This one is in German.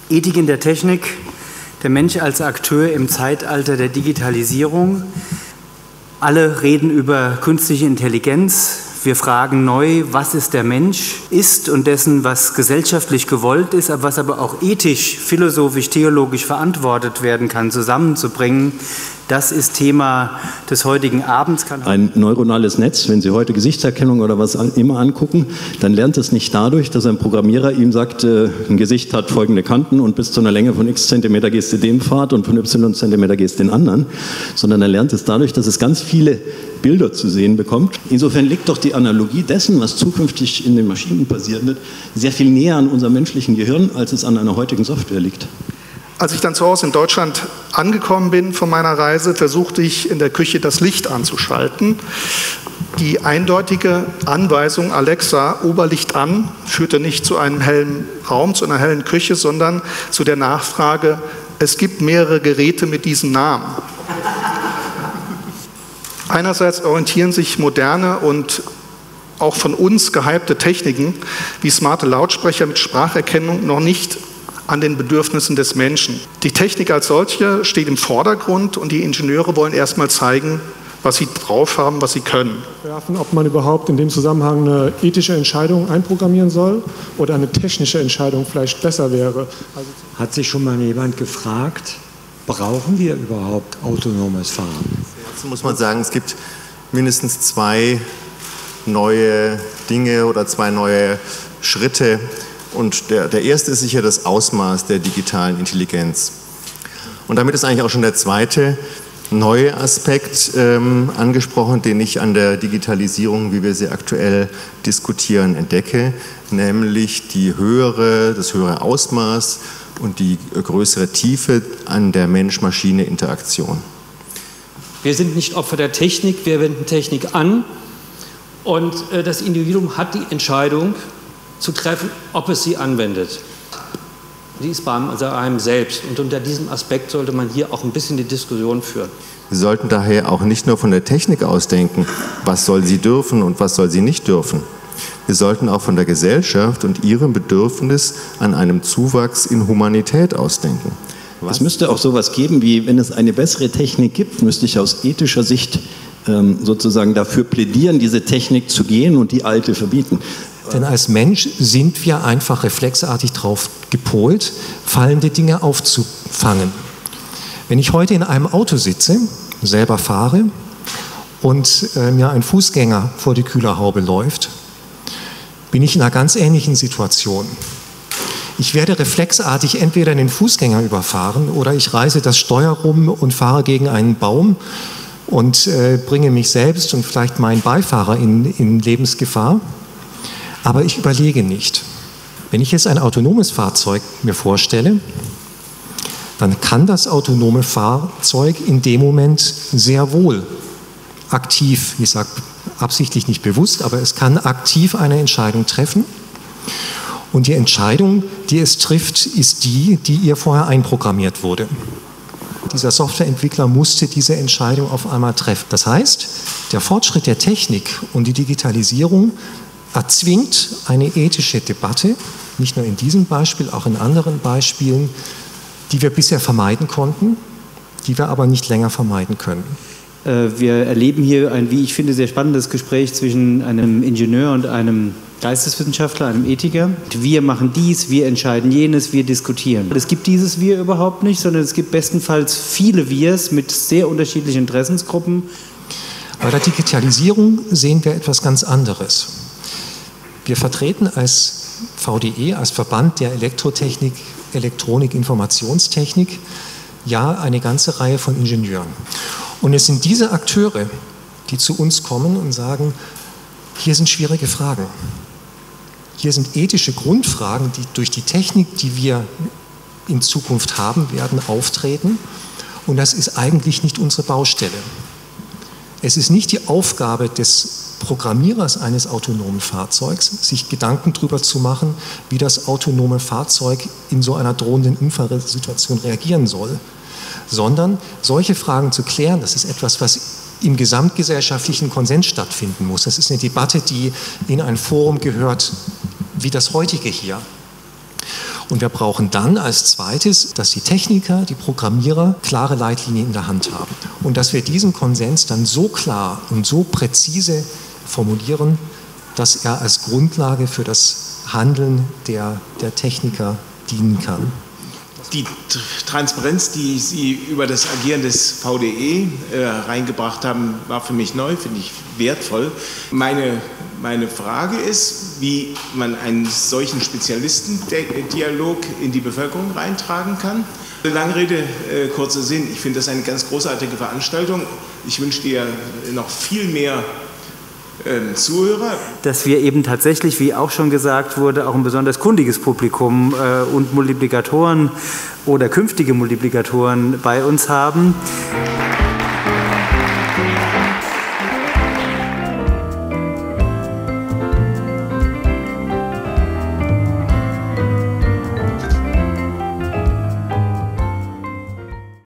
Ethik in der Technik, der Mensch als Akteur im Zeitalter der Digitalisierung. Alle reden über künstliche Intelligenz. Wir fragen neu, was ist der Mensch, ist und dessen, was gesellschaftlich gewollt ist, was aber auch ethisch, philosophisch, theologisch verantwortet werden kann, zusammenzubringen. Das ist Thema des heutigen Abends. Ein neuronales Netz, wenn Sie heute Gesichtserkennung oder was immer angucken, dann lernt es nicht dadurch, dass ein Programmierer ihm sagt, ein Gesicht hat folgende Kanten und bis zu einer Länge von x Zentimeter gehst du den Pfad und von y Zentimeter gehst du den anderen, sondern er lernt es dadurch, dass es ganz viele Bilder zu sehen bekommt. Insofern liegt doch die Analogie dessen, was zukünftig in den Maschinen passieren wird, sehr viel näher an unserem menschlichen Gehirn, als es an einer heutigen Software liegt. Als ich dann zu Hause in Deutschland angekommen bin von meiner Reise, versuchte ich in der Küche das Licht anzuschalten. Die eindeutige Anweisung, Alexa, Oberlicht an, führte nicht zu einem hellen Raum, zu einer hellen Küche, sondern zu der Nachfrage, es gibt mehrere Geräte mit diesem Namen. Einerseits orientieren sich moderne und auch von uns gehypte Techniken wie smarte Lautsprecher mit Spracherkennung noch nicht an den Bedürfnissen des Menschen. Die Technik als solche steht im Vordergrund und die Ingenieure wollen erstmal zeigen, was sie drauf haben, was sie können. Ob man überhaupt in dem Zusammenhang eine ethische Entscheidung einprogrammieren soll oder eine technische Entscheidung vielleicht besser wäre. Hat sich schon mal jemand gefragt, brauchen wir überhaupt autonomes Fahren? Dazu muss man sagen, es gibt mindestens 2 neue Dinge oder 2 neue Schritte. Und der erste ist sicher das Ausmaß der digitalen Intelligenz. Und damit ist eigentlich auch schon der zweite neue Aspekt angesprochen, den ich an der Digitalisierung, wie wir sie aktuell diskutieren, entdecke, nämlich das höhere Ausmaß und die größere Tiefe an der Mensch-Maschine-Interaktion. Wir sind nicht Opfer der Technik, wir wenden Technik an und das Individuum hat die Entscheidung zu treffen, ob es sie anwendet. Die ist bei einem selbst. Und unter diesem Aspekt sollte man hier auch ein bisschen die Diskussion führen. Wir sollten daher auch nicht nur von der Technik ausdenken, was soll sie dürfen und was soll sie nicht dürfen. Wir sollten auch von der Gesellschaft und ihrem Bedürfnis an einem Zuwachs in Humanität ausdenken. Es müsste auch sowas geben, wie wenn es eine bessere Technik gibt, müsste ich aus ethischer Sicht sozusagen dafür plädieren, diese Technik zu gehen und die alte verbieten. Denn als Mensch sind wir einfach reflexartig darauf gepolt, fallende Dinge aufzufangen. Wenn ich heute in einem Auto sitze, selber fahre und mir ein Fußgänger vor die Kühlerhaube läuft, bin ich in einer ganz ähnlichen Situation. Ich werde reflexartig entweder den Fußgänger überfahren oder ich reiße das Steuer rum und fahre gegen einen Baum und bringe mich selbst und vielleicht meinen Beifahrer in Lebensgefahr. Aber ich überlege nicht. Wenn ich jetzt ein autonomes Fahrzeug mir vorstelle, dann kann das autonome Fahrzeug in dem Moment sehr wohl aktiv, ich sage absichtlich nicht bewusst, aber es kann aktiv eine Entscheidung treffen. Und die Entscheidung, die es trifft, ist die ihr vorher einprogrammiert wurde. Dieser Softwareentwickler musste diese Entscheidung auf einmal treffen. Das heißt, der Fortschritt der Technik und die Digitalisierung erzwingt eine ethische Debatte, nicht nur in diesem Beispiel, auch in anderen Beispielen, die wir bisher vermeiden konnten, die wir aber nicht länger vermeiden können. Wir erleben hier ein, wie ich finde, sehr spannendes Gespräch zwischen einem Ingenieur und einem Geisteswissenschaftler, einem Ethiker. Wir machen dies, wir entscheiden jenes, wir diskutieren. Es gibt dieses Wir überhaupt nicht, sondern es gibt bestenfalls viele Wirs mit sehr unterschiedlichen Interessensgruppen. Bei der Digitalisierung sehen wir etwas ganz anderes. Wir vertreten als VDE, als Verband der Elektrotechnik, Elektronik, Informationstechnik, ja eine ganze Reihe von Ingenieuren. Und es sind diese Akteure, die zu uns kommen und sagen, hier sind schwierige Fragen. Hier sind ethische Grundfragen, die durch die Technik, die wir in Zukunft haben werden, auftreten. Und das ist eigentlich nicht unsere Baustelle. Es ist nicht die Aufgabe des Programmierers eines autonomen Fahrzeugs, sich Gedanken darüber zu machen, wie das autonome Fahrzeug in so einer drohenden Unfallsituation reagieren soll, sondern solche Fragen zu klären, das ist etwas, was im gesamtgesellschaftlichen Konsens stattfinden muss. Das ist eine Debatte, die in ein Forum gehört, wie das heutige hier. Und wir brauchen dann als zweites, dass die Techniker, die Programmierer klare Leitlinien in der Hand haben. Und dass wir diesen Konsens dann so klar und so präzise formulieren, dass er als Grundlage für das Handeln der Techniker dienen kann. Die Transparenz, die Sie über das Agieren des VDE reingebracht haben, war für mich neu, finde ich wertvoll. Meine Frage ist, wie man einen solchen Spezialistendialog in die Bevölkerung reintragen kann. Lange Rede, kurzer Sinn. Ich finde das eine ganz großartige Veranstaltung. Ich wünsche dir noch viel mehr Zuhörer. Dass wir eben tatsächlich, wie auch schon gesagt wurde, auch ein besonders kundiges Publikum und Multiplikatoren oder künftige Multiplikatoren bei uns haben.